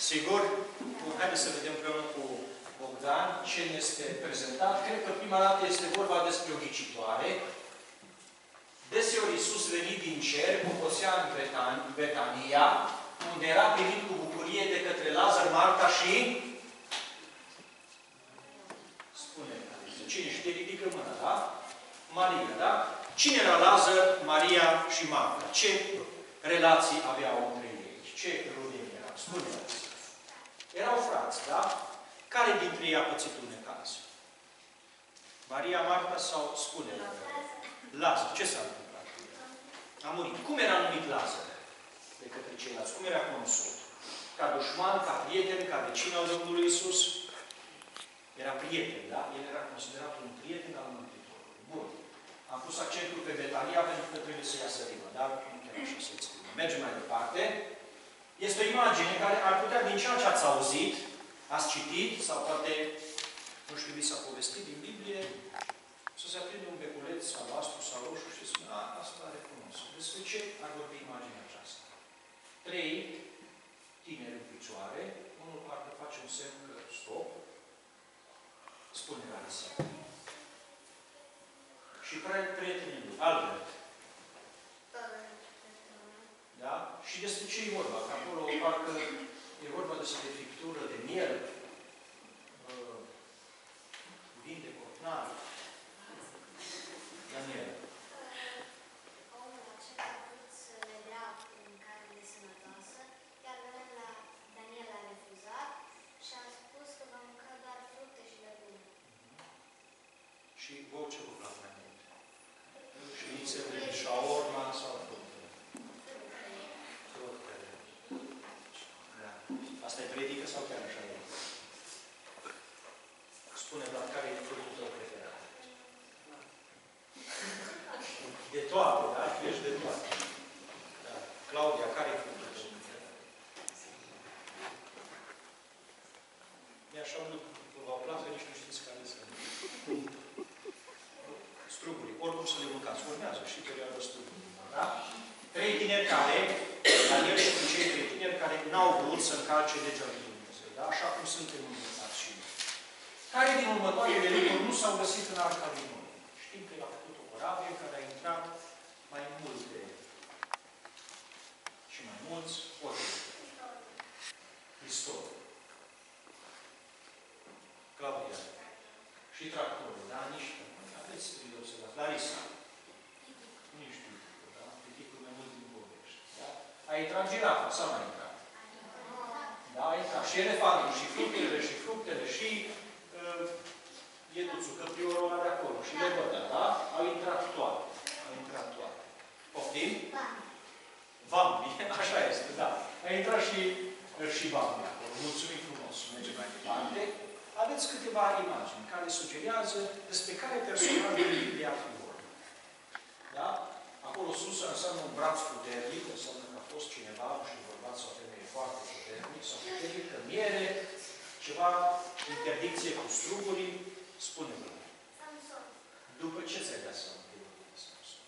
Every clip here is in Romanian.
Sigur? Haideți să vedem împreună cu Bogdan ce ne este prezentat. Cred că prima dată este vorba despre o ghicitoare. Deseori Iisus venit din cer, pocosea în Betania, unde era primit cu bucurie de către Lazar, Marta și... Spune, cine știe, ridică mâna, da? Maria, da? Cine era Lazar, Maria și Marta? Ce relații aveau între ei? Ce rudeni erau? Spune-mi. Erau frați, da? Care dintre ei a pățit un necaz? Maria, Marta sau spune? Lazar. Ce s-a întâmplat? A murit. Cum era numit Lazar de către ceilalți? Cum era cunoscut? Ca dușman, ca prieten, ca vecin al Domnului Iisus? Era prieten, da? El era considerat un prieten al Mântuitorului. Bun. Am pus accentul pe Betania pentru că trebuie să iasă rima, dar nu chiar așa să exprimă. Mergem mai departe. Este o imagine care ar putea, din ceea ce ați auzit, ați citit, sau poate, nu știu, vi s-a povestit din Biblie, să se aprinde un beculeț albastru sau roșu și spune, asta recunosc. Despre ce ar vorbi imaginea aceasta? 3 tineri în picioare, unul parcă face un semn că stop, spune Larisa. Și prietenii lui, Albert. Da? Și despre ce e vorba? Că acolo parcă e vorba despre friptură de miel, vin de copnar. Daniel. Omul acela a vrut să le dea mâncare nesănătoasă, iar Daniel a refuzat și a spus că va mânca doar fructe și legume. Și vouă ce vă plac mai mult? Șnițele, șaorma sau fructele? Fructele. Da. Asta e predică sau chiar așa e? Spune, Vlad, care e fructul tău preferat? De toate, da? Ești de toate. Da. Claudia, care e fructul tău preferat? E așa un lucru. Vă place, nici nu știți care sunt. Strugurii. Oricum să le mâncați. Urmează și perioada strugurii. Da? 3 tineri care, Daniel și cei 3 tineri care n-au vrut să încalce legea lui Dumnezeu. Da? Așa cum suntem învățați și noi. Care din următoarele lucruri nu s-au găsit în arca lui Noe? Știm că el a făcut o corabie care a intrat mai multe și mai mulți ori. Hristos. Claudia. Și tractorul, da? Nici aveți trebuie de observat. Larisa. Nu știu, da? Piticul mai mult din Bovești. Da? A intrat girafa, sau n-a intrat? Da, a intrat. Și elefantul, și fructele, și ieduțul, căpriorul ăla de acolo, și lebăda, da? Au intrat toate. Au intrat toate. Poftim? Vambi, așa este, da. A intrat și vambi acolo. Mulțumim frumos. Mergem mai departe. Aveți câteva imagini care sugerează despre care personaj din Biblie ar fi vorba. Da? Acolo sus înseamnă un braț puternic, înseamnă că a fost cineva și bărbat sau femeie foarte puternic sau puternică, miere, ceva interdicție cu strugurii, spune-vă. Samson. După ce ți-ai dat seama de Samson?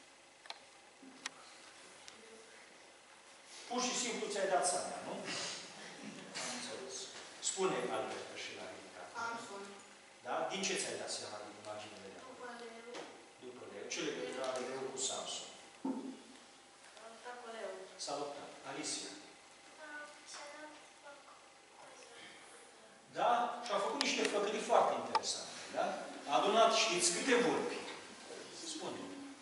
Pur și simplu ți-ai dat seama, nu? Am înțeles. Spune Albert și la ridicat. Samson. Da? Din ce ți-ai dat seama din imaginele de acolo? După leu. După leu. Ce legătură are leu cu Samson? S-a cu leu. S-a luptat. Alicia. Da? Și a făcut niște flăcării foarte interesante. Da? A adunat, știți, câte vulpi? Spune.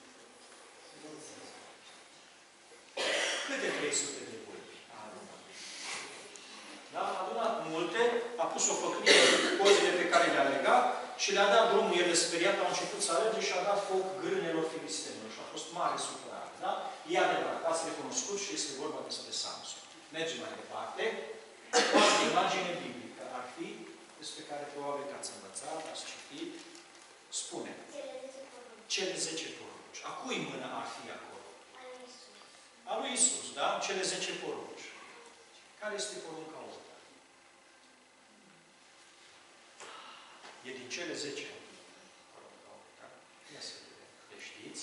Câte 300 de vulpi a adunat? Da? A adunat multe, a pus o făclie cu pozele pe care le-a legat și le-a dat drumul, el speriat, a început să alerge și a dat foc grânelor filistenilor. Și a fost mare supărare. Da? E adevărat, ați recunoscut și este vorba despre Samson. Mergem mai departe. O altă imagine biblică ar fi, despre care probabil că ați învățat, ați citit, spune. Cele 10 porunci. A cui mână ar fi acolo? A lui Isus, da? Cele 10 porunci. Care este porunca 8? E din cele 10. Ia să vedem. Le știți?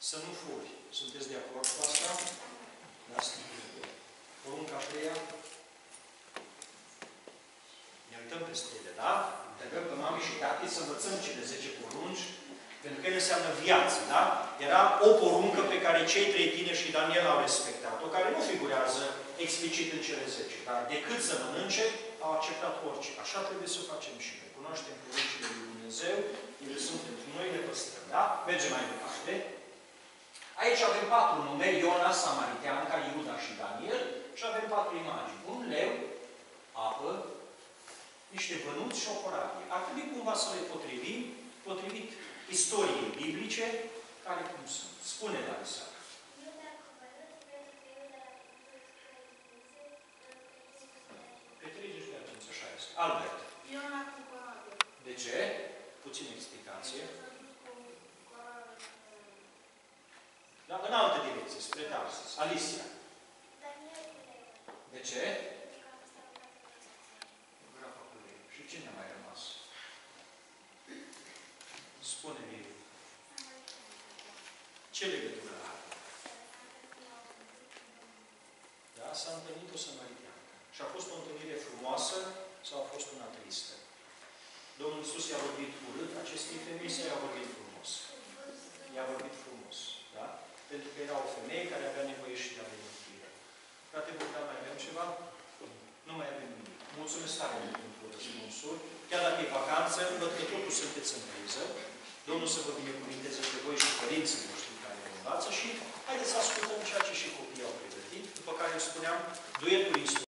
Să nu furi. Sunteți de acord cu asta? Da, porunca a treia. Ne uităm peste ele, da? Întrebăm pe mami și tati să învățăm cele 10 porunci, pentru că ele înseamnă viață, da? Era o poruncă pe care cei 3 tineri și Daniel au respectat-o, care nu figurează explicit în cele 10, dar decât să mănânce, au acceptat orice. Așa trebuie să facem și noi. Cunoaștem poruncile lui Dumnezeu, ele sunt pentru noi, le păstrăm, da? Mergem mai departe. Aici avem 4 nume, Iona, Samariteanca, Iuda și Daniel, și avem 4 imagini. Un leu, apă, niște bănuți și o corabie. Ar trebui cumva să le potrivim, potrivit istoriei biblice, care cum sunt. Spune, Larisa. Petreceți de atunci, așa este. Albert. Iona cu corabie. De ce? Puțină explicație. Da, în altă direcție, spre Tarsus. Alicia. De ce? Grafa cu lei. Și cine a mai rămas? Spune-mi. Ce legătură are? Da? S-a întâlnit o samariteancă. Și a fost o întâlnire frumoasă sau a fost una tristă? Domnul Iisus i-a vorbit urât acestei femei sau i-a vorbit frumos? I-a vorbit frumos. Da? Pentru că era o femeie care avea nevoie și de aventurire. Frate Bogdan, mai avem ceva? Nu mai avem nimic. Mulțumesc tare mult pentru răspunsuri. Chiar dacă e vacanță, văd că totul sunteți în criză. Domnul să vă binecuvinteze pe voi și părinții noștri care vă învață și haideți să ascultăm ceea ce și copiii au pregătit. După care îmi spuneam, duetul